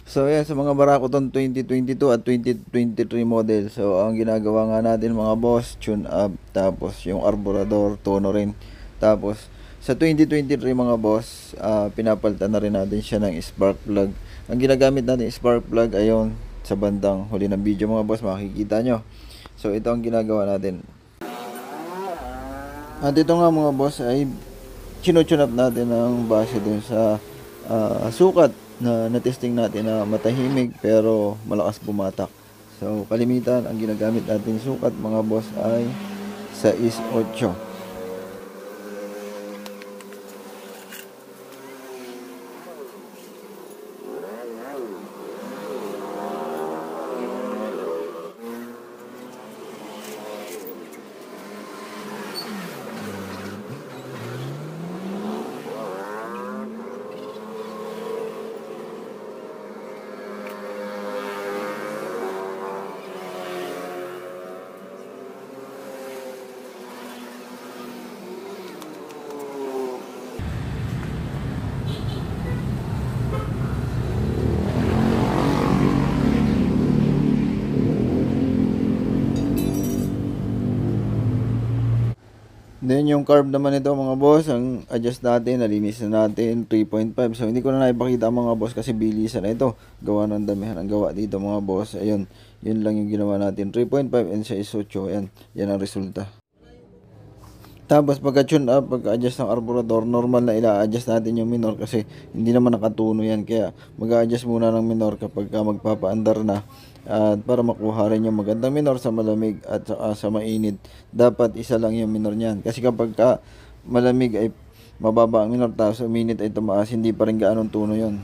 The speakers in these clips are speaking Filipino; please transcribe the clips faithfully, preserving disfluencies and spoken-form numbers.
So yan, sa mga barako tong twenty twenty-two at twenty twenty-three model. So ang ginagawa nga natin mga boss, tune up, tapos yung arborador, tono rin. Tapos sa twenty twenty-three mga boss, ah, pinapalitan na rin natin siya ng spark plug. Ang ginagamit natin spark plug ayon sa bandang huli ng video mga boss, makikita nyo. So ito ang ginagawa natin. At ito nga mga boss ay chino-tune up natin ng base dun sa ah, sukat na na-testing natin na matahimik pero malakas bumatak. So kalimitan ang ginagamit natin sukat mga boss ay six eight. Then yung carb naman ito mga boss, ang adjust natin, nalinis na natin, three point five. So hindi ko na naipakita mga boss kasi bilisan na ito. Gawa ng damihan ang gawa dito mga boss. Ayun, yun lang yung ginawa natin, three point five and six eight. Ayan, yan ang resulta. Tapos pagka tune up, pagka adjust ng arborador, normal na ila-adjust natin yung minor kasi hindi naman nakatuno yan. Kaya mag-adjust muna ng minor kapag ka magpapaandar na. At para makuha rin yung magandang minor sa malamig at sa, sa mainit, dapat isa lang yung minor niyan. Kasi kapag ka malamig ay mababa ang minor, tapos uminit ay tumaas, hindi pa rin gaanong tuno yon.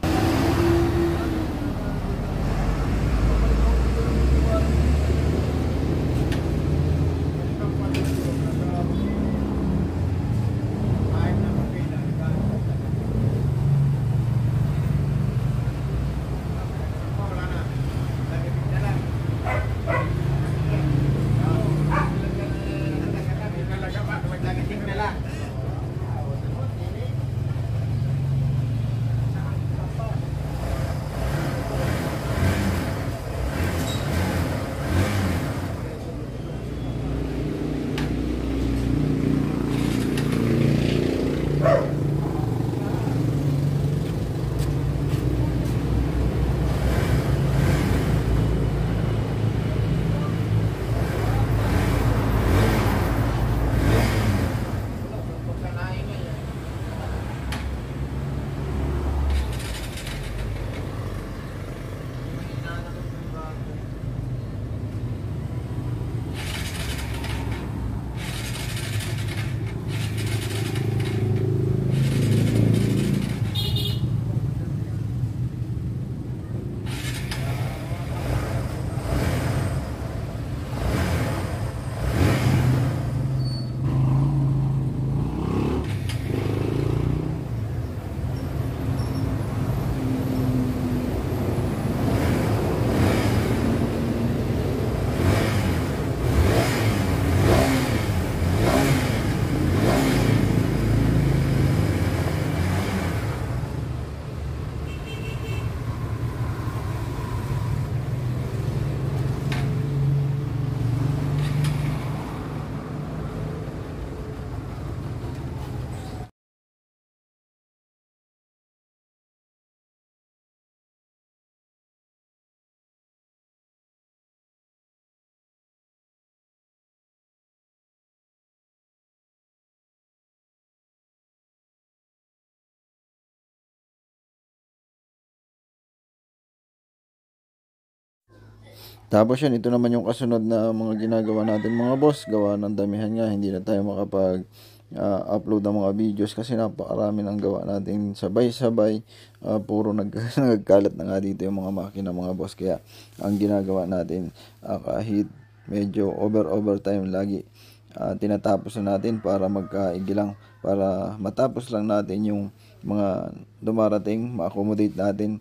Tapos yun, ito naman yung kasunod na mga ginagawa natin mga boss. Gawa ng damihan nga, hindi na tayo makapag uh, upload ng mga videos kasi napakarami ng gawa natin sabay-sabay. Uh, puro nag nagkalat na nga dito yung mga makina mga boss. Kaya ang ginagawa natin, uh, kahit medyo over overtime lagi, uh, tinatapos na natin para magkaigilang, para matapos lang natin yung mga dumarating, ma-accommodate natin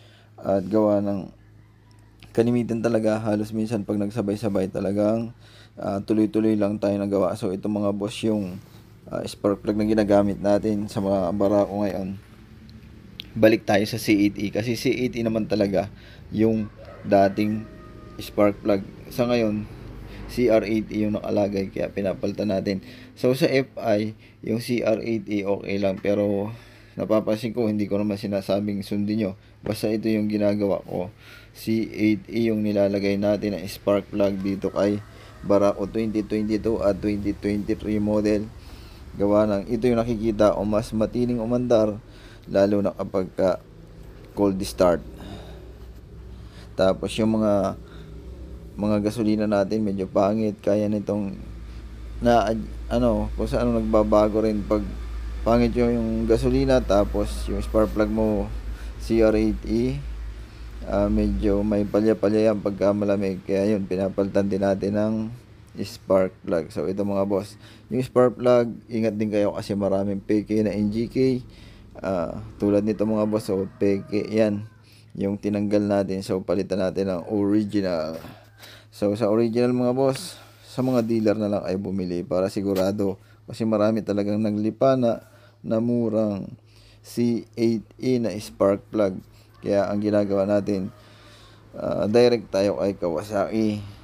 at gawa ng kalimitan talaga. Halos minsan pag nagsabay-sabay talagang uh, tuloy-tuloy lang tayo nagawa. So ito mga boss yung uh, spark plug na ginagamit natin sa mga barako ngayon. balik tayo sa C eight E kasi C eight E naman talaga yung dating spark plug. Sa ngayon, C R eight E yung nakalagay kaya pinapalitan natin. So sa F I, yung C R eight E okay lang pero napapansin ko hindi ko naman sinasabing sundin nyo. Basta ito yung ginagawa ko. C eight E yung nilalagay natin na spark plug dito kay Barako twenty twenty-two at twenty twenty-three model. Gawa ng ito yung nakikita o mas matining umandar lalo na kapag ka cold start. Tapos yung mga mga gasolina natin medyo pangit, kaya nitong na ano kung saan nagbabago rin pag pangit yung, yung gasolina, tapos yung spark plug mo C R eight E uh, medyo may palya-palya yan pagka malamig, kaya yun pinapalitan din natin ng spark plug. So ito mga boss, yung spark plug ingat din kayo kasi maraming peke na N G K. Uh, tulad nito mga boss, so peke yan yung tinanggal natin, so palitan natin ng original. So sa original mga boss, sa mga dealer na lang ay bumili para sigurado, kasi marami talagang naglipa na na murang C eight E na spark plug. Kaya ang ginagawa natin, uh, direct tayo kay Kawasaki.